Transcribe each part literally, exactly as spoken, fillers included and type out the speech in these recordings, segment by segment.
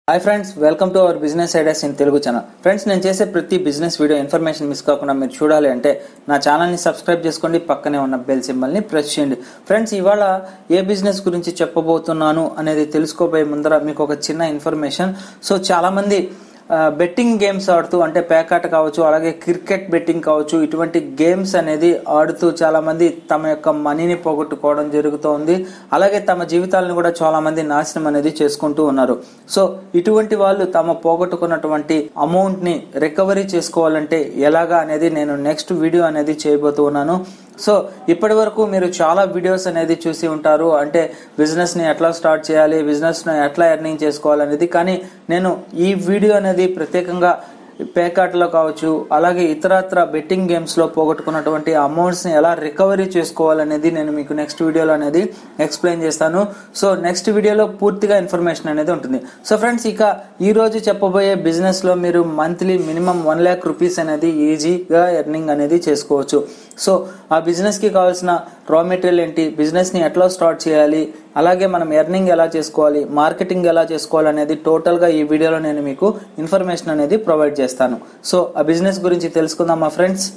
Hi friends, welcome to our business ideas in Telugu channel. Friends, నేను చేసే ప్రతి business video information miss కాకుండా మీరు చూడాలి అంటే నా ఛానల్ని సబ్స్క్రైబ్ చేసుకోండి, పక్కనే ఉన్న బెల్ సింబల్ని ప్రెస్ చేయండి. ఫ్రెండ్స్, ఇవాళ ఏ బిజినెస్ గురించి చెప్పబోతున్నాను అనేది తెలుసుకోబోయే ముందర మీకు ఒక చిన్న ఇన్ఫర్మేషన్. సో చాలామంది బెట్టింగ్ గేమ్స్ ఆడుతూ, అంటే పేకాట కావచ్చు, అలాగే క్రికెట్ బెట్టింగ్ కావచ్చు, ఇటువంటి గేమ్స్ అనేది ఆడుతూ చాలా మంది తమ యొక్క మనీని పోగొట్టుకోవడం జరుగుతోంది. అలాగే తమ జీవితాలను కూడా చాలా మంది నాశనం అనేది చేసుకుంటూ ఉన్నారు. సో ఇటువంటి వాళ్ళు తమ పోగొట్టుకున్నటువంటి అమౌంట్ ని రికవరీ చేసుకోవాలంటే ఎలాగా అనేది నేను నెక్స్ట్ వీడియో అనేది చేయబోతూ ఉన్నాను. సో ఇప్పటి వరకు మీరు చాలా వీడియోస్ అనేది చూసి ఉంటారు, అంటే బిజినెస్ ని ఎట్లా స్టార్ట్ చేయాలి, బిజినెస్ ని ఎట్లా ఎర్నింగ్ చేసుకోవాలనేది. కానీ నేను ఈ వీడియో అనేది ప్రత్యేకంగా పేకాటలో కావచ్చు, అలాగే ఇతరత్ర బెట్టింగ్ గేమ్స్ లో పోగొట్టుకున్నటువంటి అమౌంట్స్ ని ఎలా రికవరీ చేసుకోవాలనేది నేను మీకు నెక్స్ట్ వీడియోలో అనేది ఎక్స్ప్లెయిన్ చేస్తాను. సో నెక్స్ట్ వీడియోలో పూర్తిగా ఇన్ఫర్మేషన్ అనేది ఉంటుంది. సో ఫ్రెండ్స్, ఇక ఈ రోజు చెప్పబోయే బిజినెస్ లో మీరు monthly minimum one lakh rupees అనేది ఈజీగా ఎర్నింగ్ అనేది చేసుకోవచ్చు. సో ఆ బిజినెస్ కి కావాల్సిన రా మెటీరియల్ ఏంటి, బిజినెస్ ని ఎట్లా స్టార్ట్ చేయాలి, అలాగే మనం ఎర్నింగ్ ఎలా చేసుకోవాలి, మార్కెటింగ్ ఎలా చేసుకోవాలి అనేది టోటల్ గా ఈ వీడియోలో నేను మీకు ఇన్ఫర్మేషన్ అనేది ప్రొవైడ్ చేస్తాను. సో ఆ బిజినెస్ గురించి తెలుసుకుందాం మా ఫ్రెండ్స్.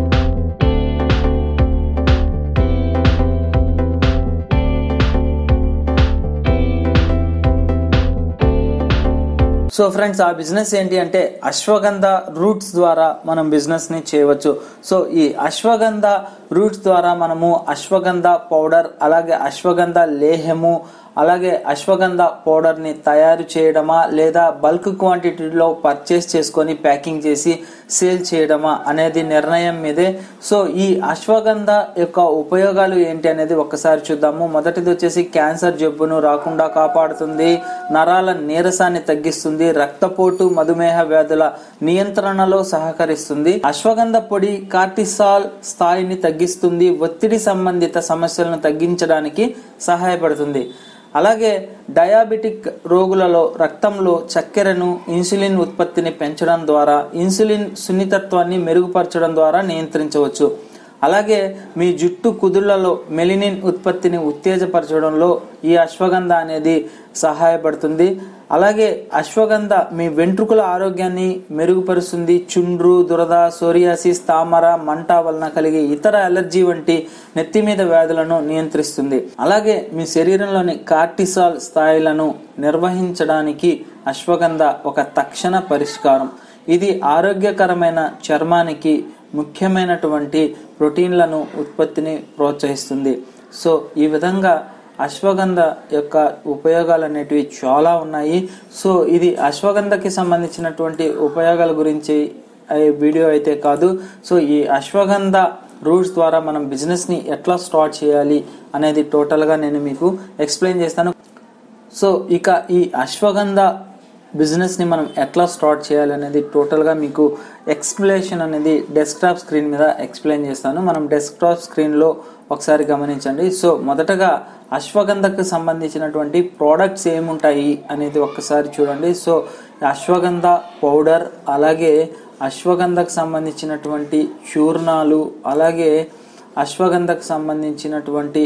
సో ఫ్రెండ్స్, ఆ బిజినెస్ ఏంటి అంటే అశ్వగంధ రూట్స్ ద్వారా మనం బిజినెస్ ని చేయవచ్చు. సో ఈ అశ్వగంధ రూట్స్ ద్వారా మనము అశ్వగంధ పౌడర్, అలాగే అశ్వగంధ లేహము, అలాగే అశ్వగంధ పౌడర్ ని తయారు చేయడమా, లేదా బల్క్ క్వాంటిటీలో పర్చేస్ చేసుకొని ప్యాకింగ్ చేసి సేల్ చేయడమా అనేది నిర్ణయం మీదే. సో ఈ అశ్వగంధ యొక్క ఉపయోగాలు ఏంటి అనేది ఒక్కసారి చూద్దాము. మొదటిది వచ్చేసి క్యాన్సర్ జబ్బును రాకుండా కాపాడుతుంది, నరాల నీరసాన్ని తగ్గిస్తుంది, రక్తపోటు, మధుమేహ వ్యాధుల నియంత్రణలో సహకరిస్తుంది. అశ్వగంధ పొడి కార్టిసాల్ స్థాయిని తగ్గిస్తుంది, ఒత్తిడి సంబంధిత సమస్యలను తగ్గించడానికి సహాయపడుతుంది. అలాగే డయాబెటిక్ రోగులలో రక్తంలో చక్కెరను, ఇన్సులిన్ ఉత్పత్తిని పెంచడం ద్వారా ఇన్సులిన్ సున్నితత్వాన్ని మెరుగుపరచడం ద్వారా నియంత్రించవచ్చు. అలాగే మీ జుట్టు కుదుళ్లలో మెలినిన్ ఉత్పత్తిని ఉత్తేజపరచడంలో ఈ అశ్వగంధ అనేది సహాయపడుతుంది. అలాగే అశ్వగంధ మీ వెంట్రుకల ఆరోగ్యాన్ని మెరుగుపరుస్తుంది. చుండ్రు, దురద, సోరియాసిస్, తామర, మంట వలన కలిగే ఇతర అలర్జీ వంటి నెత్తి మీద వ్యాధులను నియంత్రిస్తుంది. అలాగే మీ శరీరంలోని కార్టిసాల్ స్థాయిలను నిర్వహించడానికి అశ్వగంధ ఒక తక్షణ పరిష్కారం. ఇది ఆరోగ్యకరమైన చర్మానికి ముఖ్యమైనటువంటి ప్రోటీన్లను ఉత్పత్తిని ప్రోత్సహిస్తుంది. సో ఈ విధంగా అశ్వగంధ యొక్క ఉపయోగాలు అనేటివి చాలా ఉన్నాయి. సో ఇది అశ్వగంధకి సంబంధించినటువంటి ఉపయోగాల గురించి వీడియో అయితే కాదు. సో ఈ అశ్వగంధ రూట్స్ ద్వారా మనం బిజినెస్ ని ఎట్లా స్టార్ట్ చేయాలి అనేది టోటల్ గా నేను మీకు ఎక్స్ప్లెయిన్ చేస్తాను. సో ఇక ఈ అశ్వగంధ బిజినెస్ ని మనం ఎట్లా స్టార్ట్ చేయాలి అనేది టోటల్ గా మీకు ఎక్స్ప్లెనేషన్ అనేది డెస్క్టాప్ స్క్రీన్ మీద ఎక్స్ప్లెయిన్ చేస్తాను. మనం డెస్క్టాప్ స్క్రీన్ లో ఒకసారి గమనించండి. సో మొదటగా అశ్వగంధకు సంబంధించినటువంటి ప్రోడక్ట్స్ ఏముంటాయి అనేది ఒక్కసారి చూడండి. సో అశ్వగంధ పౌడర్, అలాగే అశ్వగంధకు సంబంధించినటువంటి చూర్ణాలు, అలాగే అశ్వగంధకు సంబంధించినటువంటి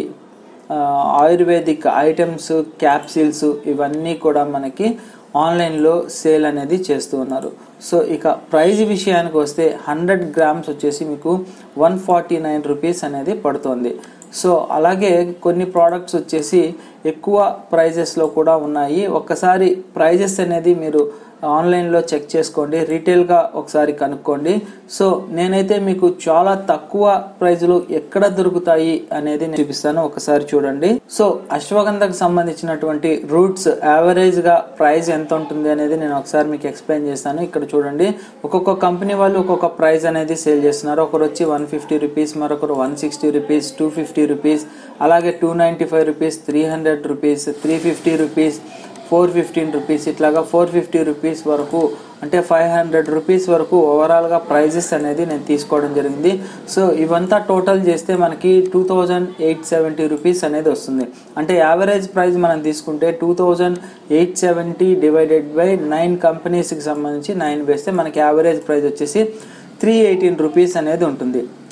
ఆయుర్వేదిక్ ఐటమ్స్, క్యాప్సిల్స్, ఇవన్నీ కూడా మనకి ఆన్లైన్లో సేల్ అనేది చేస్తూ ఉన్నారు. సో ఇక ప్రైజ్ విషయానికి వస్తే హండ్రెడ్ గ్రామ్స్ వచ్చేసి మీకు వన్ ఫార్టీ నైన్ రూపీస్ అనేది పడుతుంది. సో అలాగే కొన్ని ప్రోడక్ట్స్ వచ్చేసి ఎక్కువ ప్రైజెస్లో కూడా ఉన్నాయి. ఒక్కసారి ప్రైజెస్ అనేది మీరు ఆన్లైన్లో చెక్ చేసుకోండి, రీటైల్గా ఒకసారి కనుక్కోండి. సో నేనైతే మీకు చాలా తక్కువ ప్రైజ్లో ఎక్కడ దొరుకుతాయి అనేది నేను చూపిస్తాను, ఒకసారి చూడండి. సో అశ్వగంధకు సంబంధించినటువంటి రూట్స్ యావరేజ్ గా ప్రైస్ ఎంత ఉంటుంది అనేది నేను ఒకసారి మీకు ఎక్స్ప్లెయిన్ చేస్తాను. ఇక్కడ చూడండి, ఒక్కొక్క కంపెనీ వాళ్ళు ఒక్కొక్క ప్రైస్ అనేది సేల్ చేస్తున్నారు. ఒకరు వచ్చి వన్ ఫిఫ్టీ రూపీస్, మరొకరు one sixty rupees, two fifty rupees, అలాగే two ninety five rupees, three hundred rupees, three fifty rupees, four fifteen rupees, ఇట్లాగా ఫోర్ ఫిఫ్టీ రూపీస్ వరకు, అంటే ఫైవ్ హండ్రెడ్ రూపీస్ వరకు ఓవరాల్ గా ప్రైజెస్ అనేది నేను తీసుకోవడం జరిగింది. సో ఇవంతా టోటల్ చేస్తే మనకి two thousand eight seventy rupees అనేది వస్తుంది. అంటే యావరేజ్ ప్రైస్ మనం తీసుకుంటే two thousand eight seventy divided by nine companies కి సంబంధించి నైన్ వేస్తే మనకి యావరేజ్ ప్రైస్ వచ్చేసి త్రీ ఎయిటీన్ రూపీస్ అనేది ఉంటుంది.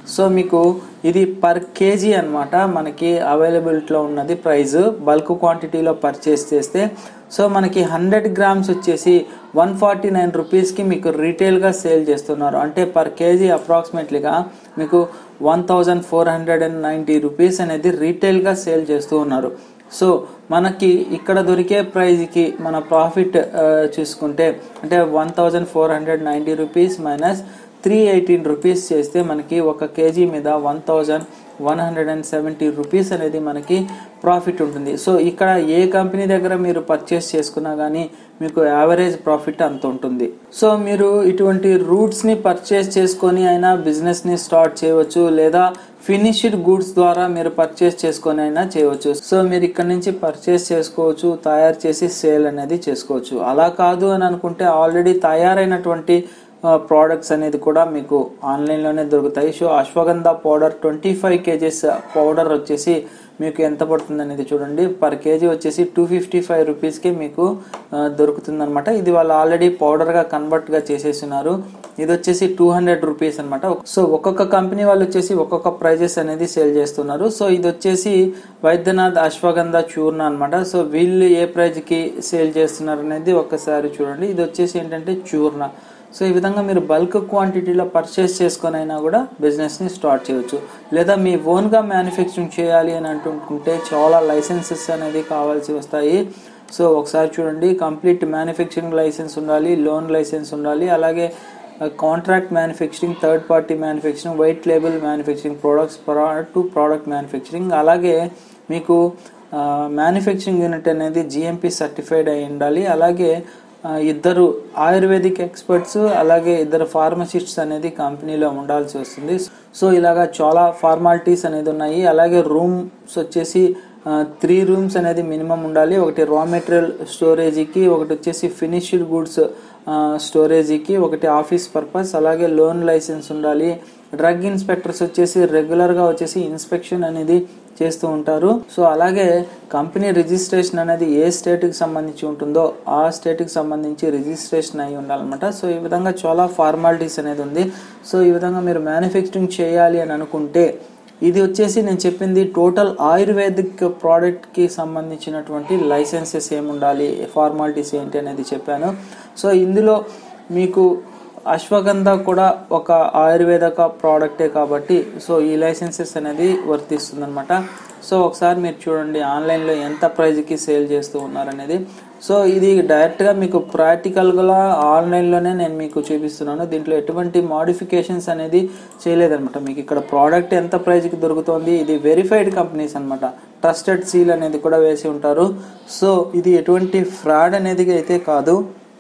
సో మీకు ఇది పర్ కేజీ అనమాట మనకి అవైలబిలిటీలో ఉన్నది ప్రైస్ బల్క్ క్వాంటిటీలో పర్చేస్ చేస్తే. సో మనకి హండ్రెడ్ గ్రామ్స్ వచ్చేసి వన్ ఫార్టీ నైన్ రూపీస్కి మీకు రీటైల్గా సేల్ చేస్తున్నారు. అంటే పర్ కేజీ అప్రాక్సిమేట్లీగా మీకు one thousand four hundred and ninety rupees అనేది రీటైల్గా సేల్ చేస్తూ ఉన్నారు. సో మనకి ఇక్కడ దొరికే ప్రైజ్కి మన ప్రాఫిట్ చూసుకుంటే అంటే one thousand four hundred ninety rupees minus three eighteen rupees చేస్తే మనకి ఒక కేజీ మీద one thousand one hundred and seventy rupees అనేది మనకి ప్రాఫిట్ ఉంటుంది. సో ఇక్కడ ఏ కంపెనీ దగ్గర మీరు పర్చేస్ చేసుకున్నా కానీ మీకు యావరేజ్ ప్రాఫిట్ అంత ఉంటుంది. సో మీరు ఇటువంటి రూట్స్ని పర్చేస్ చేసుకొని అయినా బిజినెస్ని స్టార్ట్ చేయవచ్చు, లేదా ఫినిష్డ్ గూడ్స్ ద్వారా మీరు పర్చేస్ చేసుకొని అయినా చేయవచ్చు. సో మీరు ఇక్కడ నుంచి పర్చేస్ చేసుకోవచ్చు, తయారు చేసి సేల్ అనేది చేసుకోవచ్చు. అలా కాదు అని అనుకుంటే ఆల్రెడీ తయారైనటువంటి ప్రోడక్ట్స్ అనేది కూడా మీకు ఆన్లైన్లోనే దొరుకుతాయి. So ashwagandha powder twenty five kgs powder వచ్చేసి మీకు ఎంత పడుతుంది అనేది చూడండి. పర్ కేజీ వచ్చేసి టూ ఫిఫ్టీ ఫైవ్ రూపీస్కి మీకు దొరుకుతుంది అనమాట. ఇది వాళ్ళు ఆల్రెడీ పౌడర్గా కన్వర్ట్గా చేసేస్తున్నారు. ఇది వచ్చేసి టూ హండ్రెడ్ రూపీస్ అనమాట. సో ఒక్కొక్క కంపెనీ వాళ్ళు వచ్చేసి ఒక్కొక్క ప్రైజెస్ అనేది సేల్ చేస్తున్నారు. సో ఇది వచ్చేసి వైద్యనాథ్ అశ్వగంధ చూర్ణ అనమాట. సో వీళ్ళు ఏ ప్రైజ్కి సేల్ చేస్తున్నారు అనేది ఒక్కసారి చూడండి. ఇది వచ్చేసి ఏంటంటే చూర్ణ. సో ఈ విధంగా మీరు బల్క్ క్వాంటిటీలో పర్చేస్ చేసుకొని అయినా కూడా బిజినెస్ని స్టార్ట్ చేయవచ్చు. లేదా మీ ఓన్గా మ్యానుఫ్యాక్చరింగ్ చేయాలి అని అంటుంటే చాలా లైసెన్సెస్ అనేది కావాల్సి వస్తాయి. సో ఒకసారి చూడండి, కంప్లీట్ మ్యానుఫ్యాక్చరింగ్ లైసెన్స్ ఉండాలి, లోన్ లైసెన్స్ ఉండాలి, అలాగే contract manufacturing, third party manufacturing, white label manufacturing, products to product manufacturing, అలాగే మీకు మ్యానుఫ్యాక్చరింగ్ యూనిట్ అనేది జిఎంపి సర్టిఫైడ్ అయి ఉండాలి. అలాగే ఇద్దరు ఆయుర్వేదిక్ ఎక్స్పర్ట్స్ అలాగే ఇద్దరు ఫార్మసిస్ట్స్ అనేది కంపెనీలో ఉండాల్సి వస్తుంది. సో ఇలాగా చాలా ఫార్మాలిటీస్ అనేది ఉన్నాయి. అలాగే రూమ్స్ వచ్చేసి త్రీ రూమ్స్ అనేది మినిమం ఉండాలి. ఒకటి రా మెటీరియల్ స్టోరేజీకి, ఒకటి వచ్చేసి ఫినిష్డ్ గూడ్స్ స్టోరేజీకి, ఒకటి ఆఫీస్ పర్పస్, అలాగే లోన్ లైసెన్స్ ఉండాలి. డ్రగ్ ఇన్స్పెక్టర్స్ వచ్చేసి రెగ్యులర్గా వచ్చేసి ఇన్స్పెక్షన్ అనేది చేస్తూ ఉంటారు. సో అలాగే కంపెనీ రిజిస్ట్రేషన్ అనేది ఏ స్టేట్కి సంబంధించి ఉంటుందో ఆ స్టేట్కి సంబంధించి రిజిస్ట్రేషన్ అయి ఉండాలన్నమాట. సో ఈ విధంగా చాలా ఫార్మాలిటీస్ అనేది ఉంది. సో ఈ విధంగా మీరు మ్యానుఫ్యాక్చరింగ్ చేయాలి అని అనుకుంటే ఇది వచ్చేసి నేను చెప్పింది టోటల్ ఆయుర్వేదిక్ ప్రోడక్ట్కి సంబంధించినటువంటి లైసెన్సెస్ ఏమి ఉండాలి, ఫార్మాలిటీస్ ఏంటి అనేది చెప్పాను. సో ఇందులో మీకు అశ్వగంధ కూడా ఒక ఆయుర్వేదిక ప్రోడక్టే కాబట్టి సో ఈ లైసెన్సెస్ అనేది వర్తిస్తుంది అనమాట. సో ఒకసారి మీరు చూడండి ఆన్లైన్లో ఎంత ప్రైజ్కి సేల్ చేస్తూ ఉన్నారనేది. సో ఇది డైరెక్ట్గా మీకు ప్రాక్టికల్గా ఆన్లైన్లోనే నేను మీకు చూపిస్తున్నాను. దీంట్లో ఎటువంటి మోడిఫికేషన్స్ అనేది చేయలేదన్నమాట. మీకు ఇక్కడ ప్రోడక్ట్ ఎంత ప్రైజ్కి దొరుకుతుంది, ఇది వెరిఫైడ్ కంపెనీస్ అనమాట, ట్రస్టెడ్ సీల్ అనేది కూడా వేసి ఉంటారు. సో ఇది ఎటువంటి ఫ్రాడ్ అనేది అయితే కాదు.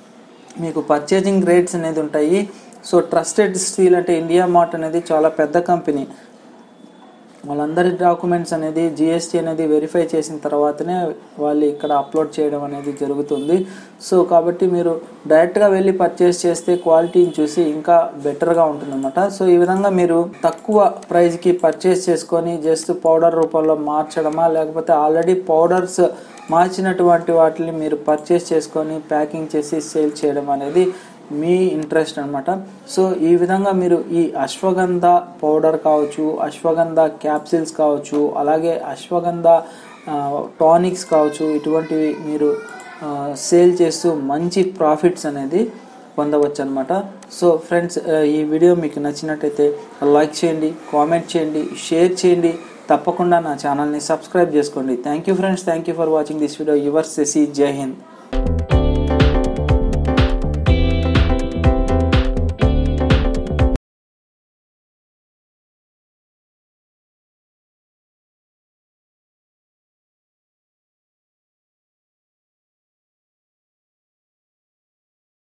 మీకు పర్చేజింగ్ రేట్స్ అనేది ఉంటాయి. సో ట్రస్టెడ్ స్టీల్ అంటే ఇండియా మార్ట్ అనేది చాలా పెద్ద కంపెనీ. వాళ్ళందరి డాక్యుమెంట్స్ అనేది జిఎస్టీ అనేది వెరిఫై చేసిన తర్వాతనే వాళ్ళు ఇక్కడ అప్లోడ్ చేయడం అనేది జరుగుతుంది. సో కాబట్టి మీరు డైరెక్ట్గా వెళ్ళి పర్చేస్ చేస్తే క్వాలిటీని చూసి ఇంకా బెటర్గా ఉంటుందన్నమాట. సో ఈ విధంగా మీరు తక్కువ ప్రైస్కి పర్చేస్ చేసుకొని జస్ట్ పౌడర్ రూపంలో మార్చడమా, లేకపోతే ఆల్రెడీ పౌడర్స్ మార్చినటువంటి వాటిని మీరు పర్చేస్ చేసుకొని ప్యాకింగ్ చేసి సేల్ చేయడం అనేది మీ ఇంట్రెస్ట్ అనమాట. సో ఈ విధంగా మీరు ఈ అశ్వగంధ పౌడర్ కావచ్చు, అశ్వగంధ క్యాప్సిల్స్ కావచ్చు, అలాగే అశ్వగంధ టానిక్స్ కావచ్చు, ఇటువంటివి మీరు సేల్ చేస్తూ మంచి ప్రాఫిట్స్ అనేది పొందవచ్చు అనమాట. సో ఫ్రెండ్స్, ఈ వీడియో మీకు నచ్చినట్టయితే లైక్ చేయండి, కామెంట్ చేయండి, షేర్ చేయండి, తప్పకుండా నా ఛానల్ని సబ్స్క్రైబ్ చేసుకోండి. Thank you friends, thank you for watching this video. Your Shashi, జై హింద్.